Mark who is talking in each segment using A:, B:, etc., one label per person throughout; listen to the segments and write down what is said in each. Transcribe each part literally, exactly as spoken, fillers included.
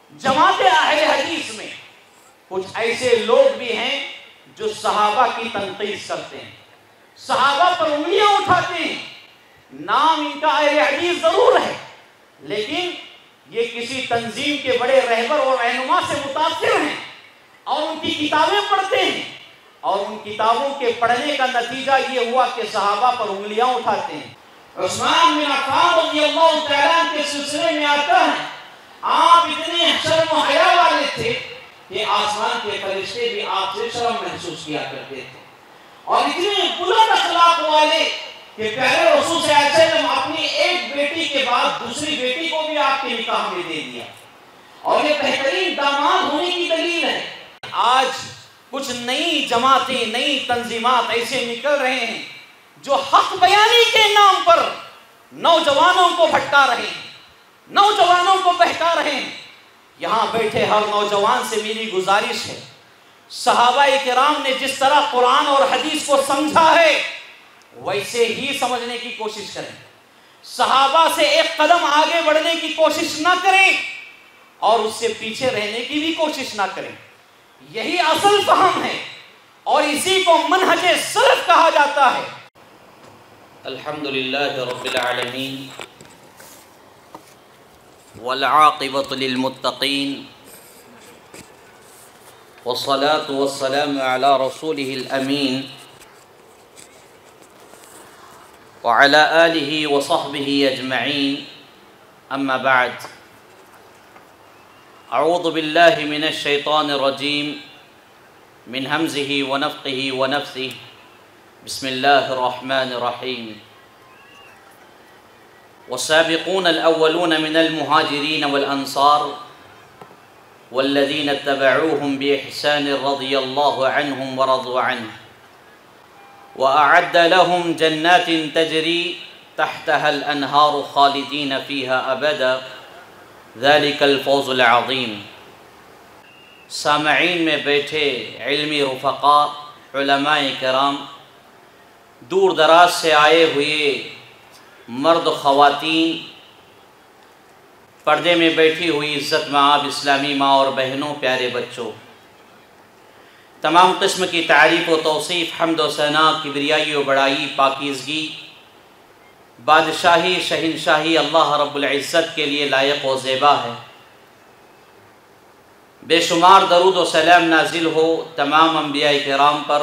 A: جماعت اہل حدیث میں کچھ ایسے لوگ بھی ہیں جو صحابہ کی تنقید کرتے ہیں، صحابہ پر انگلیاں اٹھاتے ہیں. نام ان کا اہل حدیث ضرور ہے، لیکن یہ کسی تنظیم کے بڑے رہبر اور رہنما سے متاثر ہیں اور ان کی کتابیں پڑھتے ہیں، اور ان کتابوں کے پڑھنے کا نتیجہ یہ ہوا کہ صحابہ پر انگلیاں اٹھاتے ہیں. عثمان بن عفان رضی اللہ تعالیٰ کے سلسلے میں آتا ہے، آپ اتنے شرم و حیا والے تھے کہ آسمان کے فرشتے بھی آپ سے شرم محسوس کیا کرتے تھے، اور اتنے بلند اخلاق والے کہ پیارے رسول صلی اللہ علیہ وسلم اپنی ایک بیٹی کے بعد دوسری بیٹی کو بھی آپ کے نکاح میں دے دیا، اور یہ بہترین داماد ہونے کی دلیل ہے. آج کچھ نئی جماعتیں، نئی تنظیمات ایسے نکل رہے ہیں جو حق بیانی کے نام پر نوجوانوں کو بھٹکا رہے ہیں، نوجوانوں کو بہکا رہے ہیں. یہاں بیٹھے ہر نوجوان سے میری گزارش ہے، صحابہ کرام نے جس طرح قرآن اور حدیث کو سمجھا ہے ویسے ہی سمجھنے کی کوشش کریں. صحابہ سے ایک قدم آگے بڑھنے کی کوشش نہ کریں اور اس سے پیچھے رہنے کی بھی کوشش نہ کریں. یہی اصل فہم ہے اور اسی کو منہج سلف کہا جاتا ہے. الحمدللہ رب العالمین والعاقبۃ للمتقین والصلاة والسلام علی رسولہ الامین وعلى آلہ وصحبہ اجمعین. اما بعد، اعوذ باللہ من الشیطان الرجیم من ہمزہ ونفخہ ونفثہ. بسم اللہ الرحمن الرحیم. والسابقون الأولون من المهاجرين والأنصار والذين اتبعوهم بإحسان رضي الله عنهم ورضوا عنه وأعد لهم جنات تجري تحتها الأنهار خالدين فيها أبدا ذلك الفوز العظيم. سامعین میں بیٹھے علمی رفقاء، علماء کرام، دور دراز سے آئے ہوئے مرد و خواتین، پردے میں بیٹھی ہوئی عزت مآب اسلامی ماں اور بہنوں، پیارے بچوں، تمام قسم کی تعریف و توصیف، حمد و ثنا، کبریائی و بڑائی، پاکیزگی، بادشاہی، شہنشاہی اللہ رب العزت کے لیے لائق و زیبا ہے. بے شمار درود و سلام نازل ہو تمام انبیاء کرام پر،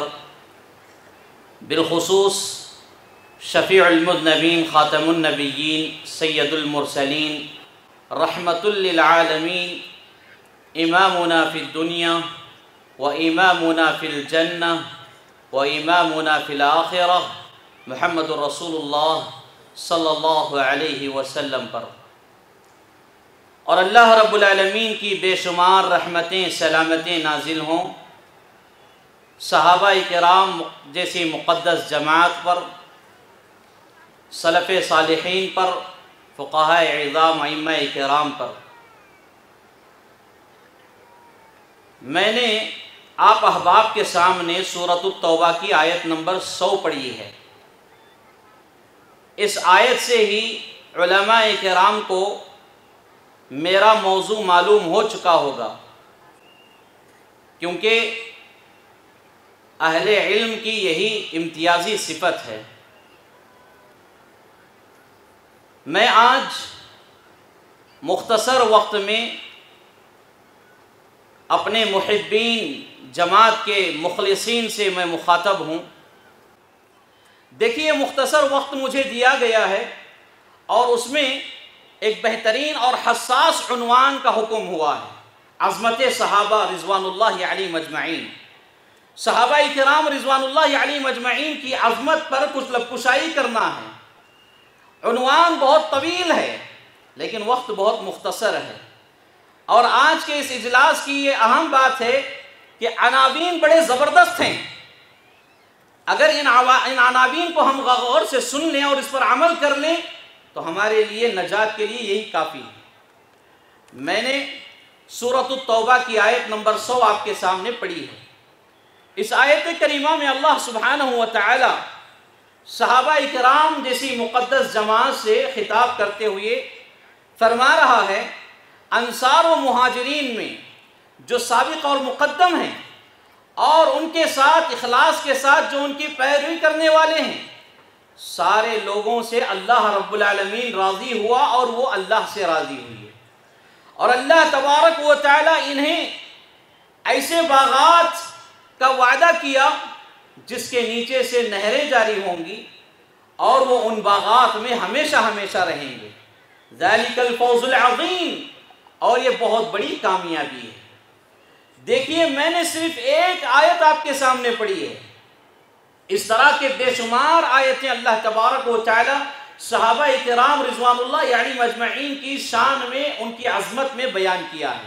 A: بالخصوص شفیع المذنبین، خاتم النبیین، سید المرسلین، رحمت للعالمین، امامنا فی الدنیا و امامنا فی الجنہ و امامنا فی الآخرہ، محمد الرسول اللہ صلی اللہ علیہ وسلم پر. اور اللہ رب العالمین کی بے شمار رحمتیں، سلامتیں نازل ہوں صحابہ کرام جیسی مقدس جماعت پر، سلف صالحین پر، فقہاء اعظام، ائمہ کرام پر. میں نے آپ احباب کے سامنے سورۃ التوبہ کی آیت نمبر سو پڑھی ہے. اس آیت سے ہی علماء کرام کو میرا موضوع معلوم ہو چکا ہوگا، کیونکہ اہل علم کی یہی امتیازی صفت ہے. میں آج مختصر وقت میں اپنے محبین، جماعت کے مخلصین سے میں مخاطب ہوں. دیکھیے، مختصر وقت مجھے دیا گیا ہے اور اس میں ایک بہترین اور حساس عنوان کا حکم ہوا ہے، عظمت صحابہ رضوان اللہ علیہم اجمعین. صحابہ کرام رضوان اللہ علیہم اجمعین کی عظمت پر کچھ لبکشائی کرنا ہے. عنوان بہت طویل ہے لیکن وقت بہت مختصر ہے، اور آج کے اس اجلاس کی یہ اہم بات ہے کہ عناوین بڑے زبردست ہیں. اگر ان ان عناوین کو ہم غور سے سن لیں اور اس پر عمل کر لیں تو ہمارے لیے نجات کے لیے یہی کافی ہے. میں نے سورۃ التوبہ کی آیت نمبر سو آپ کے سامنے پڑھی ہے. اس آیت کریمہ میں اللہ سبحانہ و تعالی صحابہ کرام جیسی مقدس جماعت سے خطاب کرتے ہوئے فرما رہا ہے، انصار و مہاجرین میں جو سابق اور مقدم ہیں اور ان کے ساتھ اخلاص کے ساتھ جو ان کی پیروی کرنے والے ہیں، سارے لوگوں سے اللہ رب العالمین راضی ہوا اور وہ اللہ سے راضی ہوئی، اور اللہ تبارک و تعالی انہیں ایسے باغات کا وعدہ کیا جس کے نیچے سے نہریں جاری ہوں گی اور وہ ان باغات میں ہمیشہ ہمیشہ رہیں گے۔ ذالک الفوز العظیم، اور یہ بہت بڑی کامیابی ہے۔ دیکھیے، میں نے صرف ایک آیت آپ کے سامنے پڑھی ہے، اس طرح کے بے شمار آیتیں اللہ تبارک و تعالی صحابہ کرام رضوان اللہ علیہم اجمعین کی شان میں، ان کی عظمت میں بیان کیا ہے۔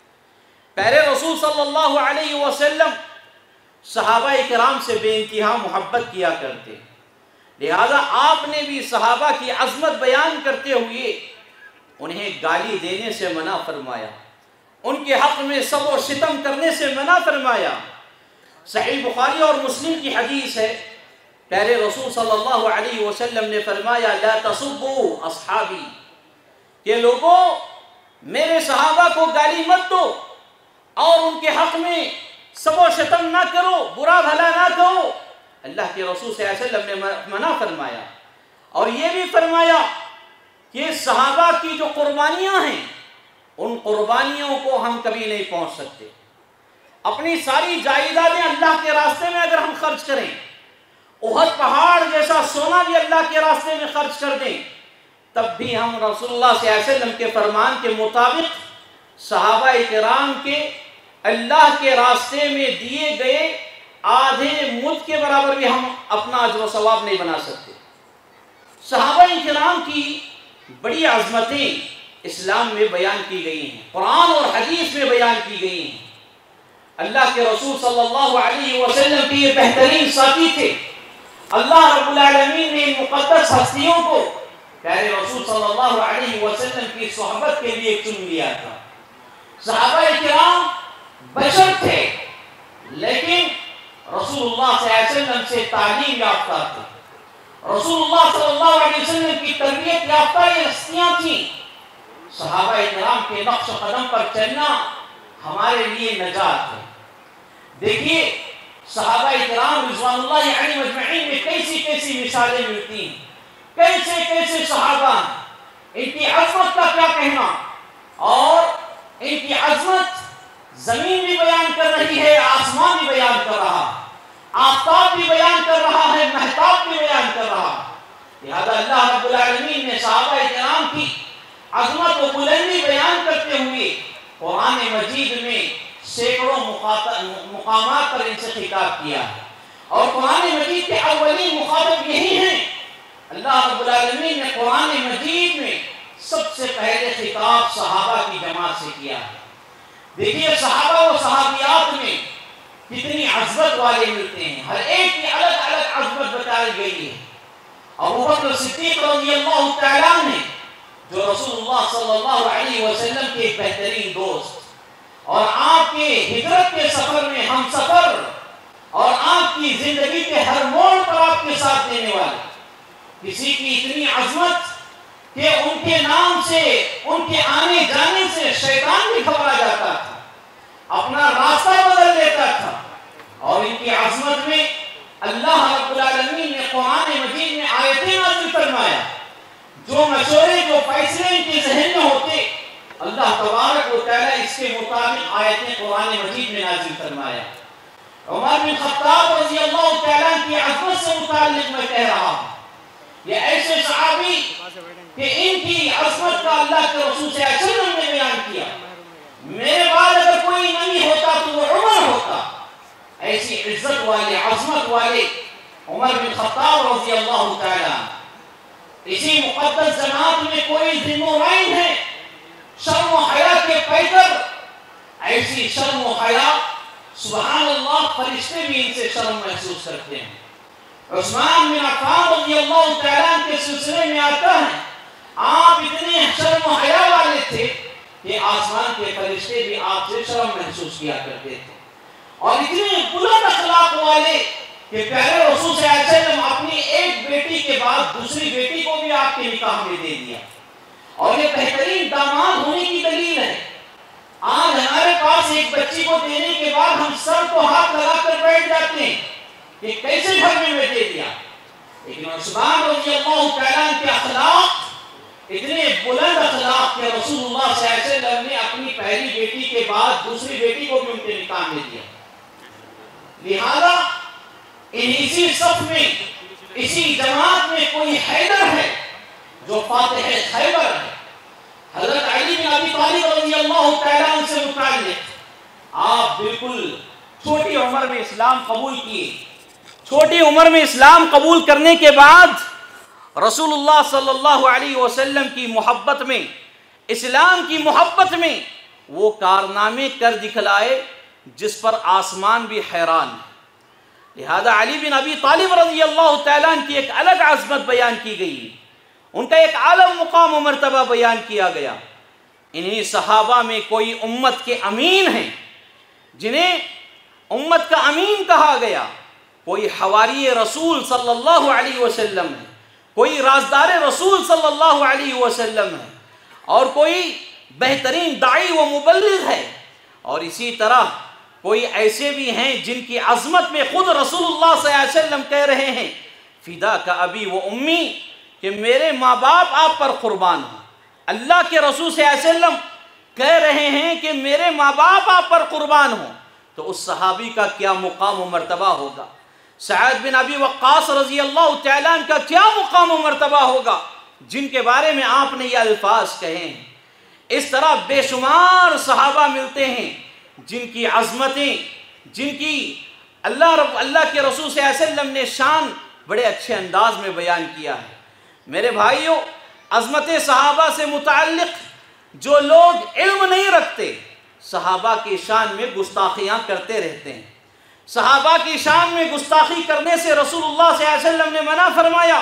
A: پیارے رسول صلی اللہ علیہ وسلم صحابہ کرام سے بے انتہا محبت کیا کرتے، لہذا آپ نے بھی صحابہ کی عظمت بیان کرتے ہوئے انہیں گالی دینے سے منع فرمایا، ان کے حق میں سب و ستم کرنے سے منع فرمایا۔ صحیح بخاری اور مسلم کی حدیث ہے، پیارے رسول صلی اللہ علیہ وسلم نے فرمایا لا تسبوا اصحابی، کہ لوگوں میرے صحابہ کو گالی مت دو اور ان کے حق میں سب و شتم نہ کرو، برا بھلا نہ کرو۔ اللہ کے رسول صلی اللہ علیہ وسلم نے منع فرمایا، اور یہ بھی فرمایا کہ صحابہ کی جو قربانیاں ہیں ان قربانیوں کو ہم کبھی نہیں پہنچ سکتے۔ اپنی ساری جائیدادیں اللہ کے راستے میں اگر ہم خرچ کریں، احد پہاڑ جیسا سونا بھی اللہ کے راستے میں خرچ کر دیں، تب بھی ہم رسول اللہ صلی اللہ علیہ وسلم کے فرمان کے مطابق صحابہ کرام کے اللہ کے راستے میں دیے گئے آدھے ملک کے برابر بھی ہم اپنا اجر و ثواب نہیں بنا سکتے۔ صحابہ کرام کی بڑی عظمتیں اسلام میں بیان کی گئی ہیں، قرآن اور حدیث میں بیان کی گئی ہیں۔ اللہ کے رسول صلی اللہ علیہ وسلم کی یہ بہترین ساتھی تھے۔ اللہ رب العالمین نے ان مقدس ہستیوں کو پیارے رسول صلی اللہ علیہ وسلم کی صحبت کے لیے چن لیا تھا۔ صحابہ کرام بشر تھے، لیکن رسول اللہ صلی اللہ علیہ وسلم سے تعلیم یافتہ تھے۔ رسول اللہ صلی اللہ علیہ وسلم کی تربیت یافتہ یہ ہستیاں تھیں۔ صحابہ کرام کے نقش قدم پر چلنا ہمارے لیے نجات ہے۔ دیکھیے، صحابہ کرام رضوان اللہ علیہم اجمعین میں کیسی کیسی مثالیں ملتی ہیں، کیسے کیسے صحابہ ہیں، ان کی عظمت کا کیا کہنا، اور ان کی عظمت زمین بھی بیان کر رہی ہے، آسمان بھی بیان کر رہا، آفتاب بھی بیان کر رہا ہے، مہتاب بھی بیان کر رہا۔ لہذا اللہ رب العالمین نے صحابہ کرام کی عظمت و بلندی بیان کرتے ہوئے قرآن مجید میں سینکڑوں مقامات پر ان سے خطاب کیا ہے، اور قرآن مجید کے اولین مخاطب یہی ہیں۔ اللہ رب العالمین نے قرآن مجید میں سب سے پہلے خطاب صحابہ کی جماعت سے کیا ہے۔ دیکھیے، صحابہ و صحابیات میں کتنی عظمت والے ملتے ہیں، ہر ایک کی الگ الگ عظمت بتائی گئی ہے۔ ابو بکر صدیق رضی اللہ تعالیٰ نے، جو رسول اللہ صلی اللہ علیہ وسلم کے ایک بہترین دوست اور آپ کے ہجرت کے سفر میں ہم سفر اور آپ کی زندگی کے ہر موڑ پر آپ کے ساتھ دینے والے، کسی کی اتنی عظمت کہ ان کے نام سے، ان کے آنے جانے سے شیطان بھی گھبرا جاتا تھا، اپنا راستہ بدل لیتا تھا۔ اور ان کی عظمت میں اللہ رب العالمین نے قرآن مجید میں آیتیں نازل فرمایا، جو مشورے، جو فیصلے ان کے ذہن میں ہوتے، اللہ تبارک و تعالیٰ اس کے مطابق آیتیں قرآن مجید میں نازل فرمایا۔ عمر بن خطاب رضی اللہ تعالیٰ کی عظمت سے متعلق میں کہہ رہا ہوں، یہ ایسے صحابی کہ ان کی عظمت کا اللہ کے رسول صلی اللہ علیہ وسلم نے بیان کیا، میرے بعد اگر کوئی نبی ہوتا تو وہ عمر ہوتا۔ ایسی عزت والے، عظمت والے عمر بن خطاب رضی اللہ تعالیٰ۔ اسی مقدس جماعت میں کوئی ذمہ ہے شرم و حیا کے پیکر، ایسی شرم و حیا سبحان اللہ فرشتے بھی ان سے شرم محسوس کرتے ہیں۔ عثمان بن عفان رضی اللہ تعالیٰ کے سلسلے میں آتا ہے، آپ اتنے شرم و حیا والے تھے کہ آسمان کے فرشتے بھی آپ سے شرم محسوس کیا کرتے تھے، اور اتنے بلند اخلاق والے کہ پیارے رسول صلی اللہ علیہ وسلم اپنی ایک بیٹی کے بعد دوسری بیٹی کو بھی آپ کے نکاح میں دے دیا، اور یہ بہترین داماد ہونے کی دلیل ہے۔ رسول اللہ صلی اللہ علیہ وسلم نے اپنی پہلی بیٹی کے بعد دوسری بیٹی کو بھی ان کے نکاح میں دیا. لہذا اسی صف میں اسی جماعت میں کوئی حیدر ہے جو فاتح خیبر ہے. حضرت علی بن ابی طالب رضی اللہ تعالیٰ عنہ سے متعلق آپ بالکل چھوٹی عمر میں اسلام قبول کیے. چھوٹی عمر میں اسلام قبول کرنے کے بعد رسول اللہ صلی اللہ علیہ وسلم کی محبت میں، اسلام کی محبت میں وہ کارنامے کر دکھلائے جس پر آسمان بھی حیران ہے. لہذا علی بن ابی طالب رضی اللہ تعالیٰ عنہ کی ایک الگ عظمت بیان کی گئی، ان کا ایک عالم مقام و مرتبہ بیان کیا گیا. انہی صحابہ میں کوئی امت کے امین ہیں جنہیں امت کا امین کہا گیا، کوئی حواری رسول صلی اللہ علیہ وسلم ہے، کوئی رازدار رسول صلی اللہ علیہ وسلم ہے، اور کوئی بہترین داعی و مبلغ ہے. اور اسی طرح کوئی ایسے بھی ہیں جن کی عظمت میں خود رسول اللہ صلی اللہ علیہ وسلم کہہ رہے ہیں فدا کا ابی و امی، کہ میرے ماں باپ آپ پر قربان ہوں. اللہ کے رسول صلی اللہ علیہ وسلم کہہ رہے ہیں کہ میرے ماں باپ آپ پر قربان ہوں، تو اس صحابی کا کیا مقام و مرتبہ ہوگا. سعد بن ابی وقاص رضی اللہ تعالیٰ عنہ کا کیا مقام و مرتبہ ہوگا جن کے بارے میں آپ نے یہ الفاظ کہے ہیں. اس طرح بے شمار صحابہ ملتے ہیں جن کی عظمتیں، جن کی اللہ رب اللہ کے رسول صلی اللہ علیہ وسلم نے شان بڑے اچھے انداز میں بیان کیا ہے. میرے بھائیوں، عظمت صحابہ سے متعلق جو لوگ علم نہیں رکھتے صحابہ کی شان میں گستاخیاں کرتے رہتے ہیں. صحابہ کی شان میں گستاخی کرنے سے رسول اللہ صلی اللہ علیہ وسلم نے منع فرمایا.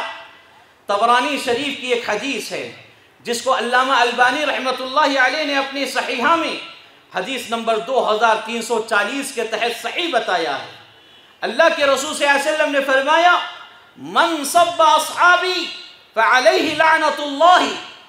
A: طبرانی شریف کی ایک حدیث ہے جس کو علامہ البانی رحمۃ اللہ علیہ نے اپنی صحیحہ میں حدیث نمبر دو ہزار تین سو چالیس کے تحت صحیح بتایا ہے. اللہ کے رسول صلی اللہ علیہ وسلم نے فرمایا من سب اصحابی فعلیہ لعنت اللہ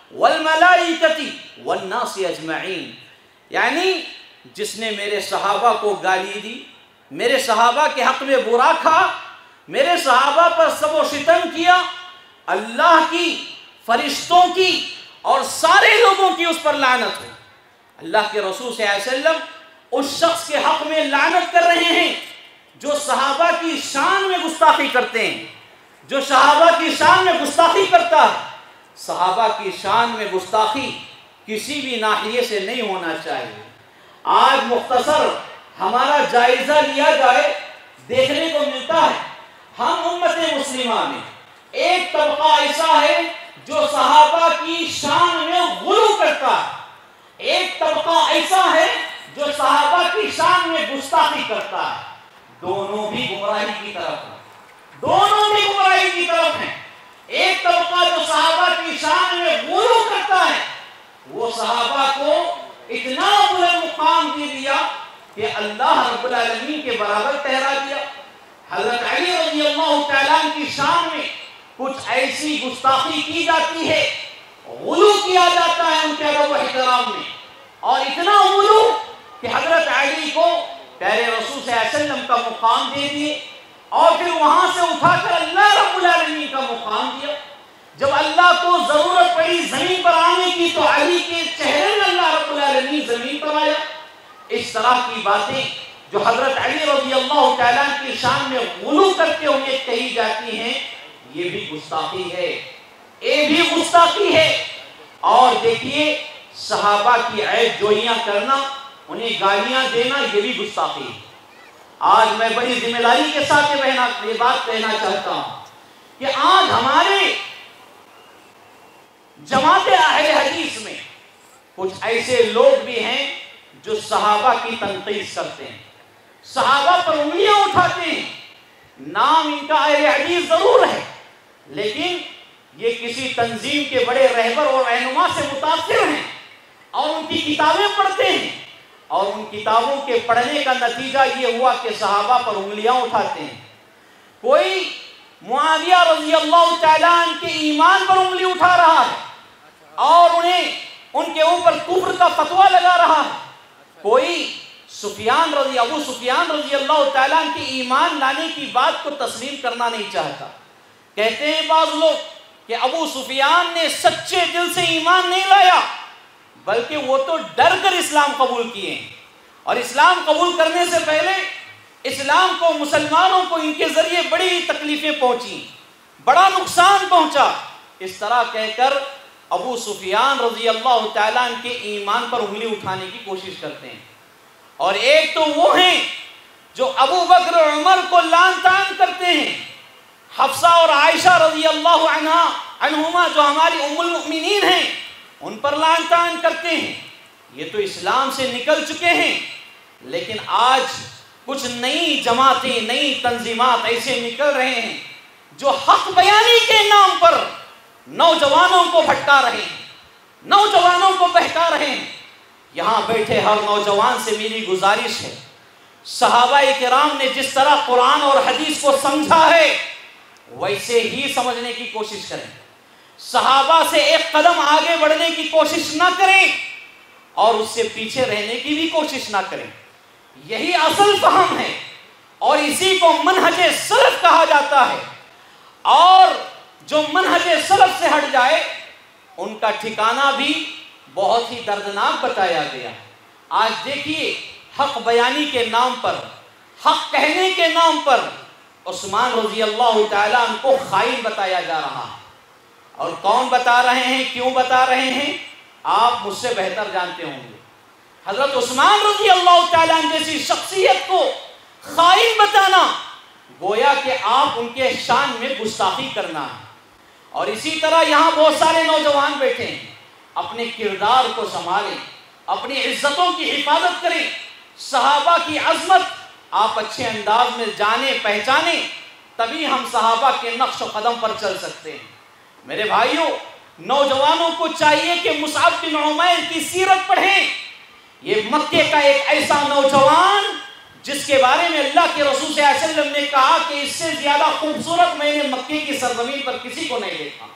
A: والملائکۃ والناس اجمعین، یعنی جس نے میرے صحابہ کو گالی دی، میرے صحابہ کے حق میں برا کہا، میرے صحابہ پر سب و شتم کیا، اللہ کی، فرشتوں کی اور سارے لوگوں کی اس پر لعنت ہو. اللہ کے رسول صلی اللہ علیہ وسلم اس شخص کے حق میں لعنت کر رہے ہیں جو صحابہ کی شان میں گستاخی کرتے ہیں، جو صحابہ کی شان میں گستاخی کرتا ہے. صحابہ کی شان میں گستاخی کسی بھی ناحیے سے نہیں ہونا چاہیے. آج مختصر ہمارا جائزہ لیا جائے، دیکھنے کو ملتا ہے ہم امت مسلمہ میں ایک طبقہ ایسا ہے جو صحابہ کی شان میں غلو کرتا ہے، ایک طبقہ ایسا ہے جو صحابہ کی شان میں گستاخی کرتا ہے. دونوں بھی گمراہی کی طرف ہیں، دونوں بھی گمراہی کی طرف ہیں. ایک طبقہ جو صحابہ کی شان میں غلو کرتا ہے، وہ صحابہ کو اتنا بلند مقام دے دیا کہ اللہ رب العالمین کے برابر ٹھہرا دیا. حضرت علی رضی اللہ تعالیٰ عنہ کی شان میں کچھ ایسی گستاخی کی جاتی ہے، غلو کیا جاتا ہے ان کے ادب و احترام میں، اور اتنا غلو کہ حضرت علی کو پیارے رسول صلی اللہ علیہ وسلم کا مقام دے دیے، اور پھر وہاں سے اٹھا کر اللہ رب العالمین کا مقام دیا. جب اللہ کو ضرورت پڑی زمین پر آنے کی تو علی کے چہرے میں اللہ رب العالمین زمین پر آیا. اس طرح کی باتیں جو حضرت علی رضی اللہ تعالیٰ کی شان میں غلو کرتے ہوئے کہی جاتی ہیں، یہ بھی گستاخی ہے، یہ بھی گستاخی ہے. اور دیکھیے صحابہ کی عیب جوئیاں کرنا، انہیں گالیاں دینا، یہ بھی گستاخی ہے. آج میں بڑی ذمہ داری کے ساتھ یہ بات کہنا چاہتا ہوں کہ آج ہمارے جماعت اہل حدیث میں کچھ ایسے لوگ بھی ہیں جو صحابہ کی تنقید کرتے ہیں، صحابہ پر انگلیاں اٹھاتے ہیں. نام ان کا اہل حدیث ضرور ہے، لیکن یہ کسی تنظیم کے بڑے رہبر اور رہنما سے متاثر ہیں اور ان کی کتابیں پڑھتے ہیں، اور ان کتابوں کے پڑھنے کا نتیجہ یہ ہوا کہ صحابہ پر انگلیاں اٹھاتے ہیں. کوئی معاویہ رضی اللہ تعالیٰ عنہ کے ایمان پر انگلی اٹھا رہا ہے اور انہیں ان کے اوپر کفر کا فتویٰ لگا رہا ہے. کوئی سفیان رضی ابو سفیان رضی اللہ تعالیٰ عنہ کے ایمان لانے کی بات کو تسلیم کرنا نہیں چاہتا. کہتے ہیں بعض لوگ کہ ابو سفیان نے سچے دل سے ایمان نہیں لایا، بلکہ وہ تو ڈر کر اسلام قبول کیے ہیں، اور اسلام قبول کرنے سے پہلے اسلام کو، مسلمانوں کو ان کے ذریعے بڑی تکلیفیں پہنچی، بڑا نقصان پہنچا، اس طرح کہہ کر ابو سفیان رضی اللہ تعالیٰ عنہ کے ایمان پر انگلی اٹھانے کی کوشش کرتے ہیں۔ اور ایک تو وہ ہیں جو ابو بکر اور عمر کو لعن طعن کرتے ہیں، حفصہ اور عائشہ رضی اللہ عنہ عنہما جو ہماری ام المؤمنین ہیں ان پر لعن طعن کرتے ہیں۔ یہ تو اسلام سے نکل چکے ہیں، لیکن آج کچھ نئی جماعتیں، نئی تنظیمات ایسے نکل رہے ہیں جو حق بیانی کے نام پر نوجوانوں کو بھٹکا رہے ہیں، نوجوانوں کو بہکا رہے ہیں۔ یہاں بیٹھے ہر نوجوان سے میری گزارش ہے، صحابہ کرام نے جس طرح قرآن اور حدیث کو سمجھا ہے ویسے ہی سمجھنے کی کوشش کریں، صحابہ سے ایک قدم آگے بڑھنے کی کوشش نہ کریں اور اس سے پیچھے رہنے کی بھی کوشش نہ کریں۔ یہی اصل فہم ہے اور اسی کو منہج سلف کہا جاتا ہے، اور جو منہج سلف سے ہٹ جائے ان کا ٹھکانہ بھی بہت ہی دردناک بتایا گیا۔ آج دیکھیے حق بیانی کے نام پر، حق کہنے کے نام پر عثمان رضی اللہ تعالیٰ عنہ کو خائن بتایا جا رہا ہے، اور کون بتا رہے ہیں، کیوں بتا رہے ہیں، آپ مجھ سے بہتر جانتے ہوں گے۔ حضرت عثمان رضی اللہ تعالیٰ عنہ جیسی شخصیت کو خائن بتانا گویا کہ آپ ان کے شان میں گستاخی کرنا ہے۔ اور اسی طرح یہاں بہت سارے نوجوان بیٹھے ہیں، اپنے کردار کو سنبھالیں، اپنی عزتوں کی حفاظت کریں، صحابہ کی عظمت آپ اچھے انداز میں جانیں، پہچانیں، تبھی ہم صحابہ کے نقش و قدم پر چل سکتے ہیں۔ میرے بھائیوں، نوجوانوں کو چاہیے کہ مصعب بن عمیر کی سیرت پڑھیں۔ یہ مکے کا ایک ایسا نوجوان جس کے بارے میں اللہ کے رسول صلی اللہ علیہ وسلم نے کہا کہ اس سے زیادہ خوبصورت میں نے مکے کی سرزمین پر کسی کو نہیں دیکھا،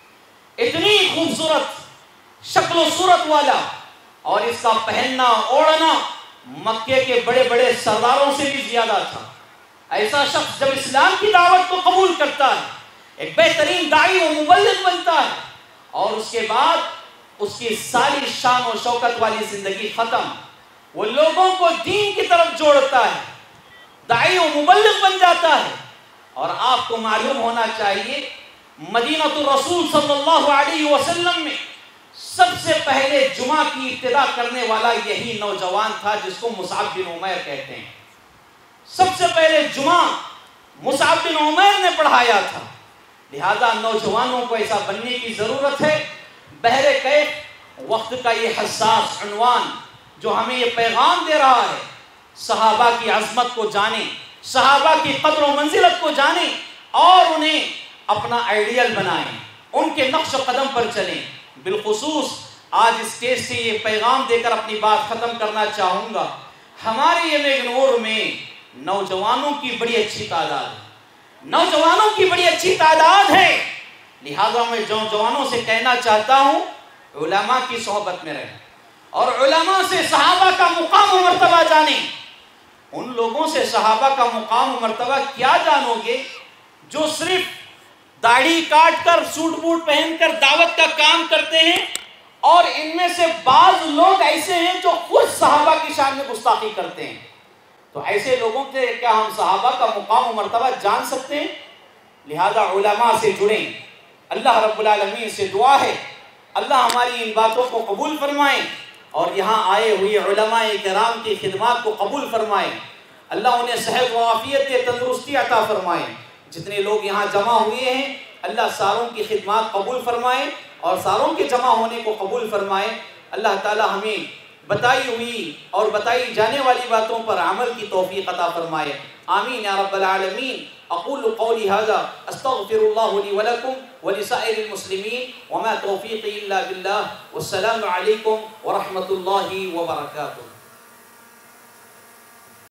A: اتنی خوبصورت شکل و صورت والا، اور اس کا پہننا اوڑھنا مکے کے بڑے بڑے سرداروں سے بھی زیادہ تھا۔ ایسا شخص جب اسلام کی دعوت کو قبول کرتا ہے، ایک بہترین داعی و مبلغ بنتا ہے، اور اس کے بعد اس کی ساری شان و شوکت والی زندگی ختم، وہ لوگوں کو دین کی طرف جوڑتا ہے، داعی و مبلغ بن جاتا ہے۔ اور آپ کو معلوم ہونا چاہیے مدینہ الرسول صلی اللہ علیہ وسلم میں سب سے پہلے جمعہ کی ابتدا کرنے والا یہی نوجوان تھا جس کو مصعب بن عمیر کہتے ہیں۔ سب سے پہلے جمعہ مصعب بن عمیر نے پڑھایا تھا۔ لہذا نوجوانوں کو ایسا بننے کی ضرورت ہے۔ بہر کیف وقت کا یہ حساس عنوان جو ہمیں یہ پیغام دے رہا ہے، صحابہ کی عظمت کو جانیں، صحابہ کی قدر و منزلت کو جانیں اور انہیں اپنا آئیڈیل بنائیں، ان کے نقش و قدم پر چلیں۔ بالخصوص آج اسٹیج سے یہ پیغام دے کر اپنی بات ختم کرنا چاہوں گا، ہمارے یہ میگنور میں نوجوانوں کی بڑی اچھی تعداد ہے، نوجوانوں کی بڑی اچھی تعداد ہے۔ لہذا میں نوجوانوں سے کہنا چاہتا ہوں علماء کی صحبت میں رہیں اور علماء سے صحابہ کا مقام و مرتبہ جانیں۔ ان لوگوں سے صحابہ کا مقام و مرتبہ کیا جانو گے جو صرف داڑھی کاٹ کر سوٹ بوٹ پہن کر دعوت کا کام کرتے ہیں، اور ان میں سے بعض لوگ ایسے ہیں جو خود صحابہ کی شان میں گستاخی کرتے ہیں۔ تو ایسے لوگوں سے کیا ہم صحابہ کا مقام و مرتبہ جان سکتے ہیں؟ لہذا علماء سے جڑیں۔ اللہ رب العالمین سے دعا ہے اللہ ہماری ان باتوں کو قبول فرمائیں اور یہاں آئے ہوئے علماء کرام کی خدمات کو قبول فرمائیں۔ اللہ انہیں صحت و عافیت تندرستی عطا فرمائیں۔ جتنے لوگ یہاں جمع ہوئے ہیں اللہ ساروں کی خدمات قبول فرمائے اور ساروں کے جمع ہونے کو قبول فرمائے۔ اللہ تعالی ہمیں بتائی ہوئی اور بتائی جانے والی باتوں پر عمل کی توفیق عطا فرمائے۔ آمین یا رب العالمین۔ اقول قولی ھذا استغفر اللہ لی ولکم ولسائر المسلمین وما توفیقی الا باللہ، والسلام علیکم ورحمۃ اللہ وبرکاتہ۔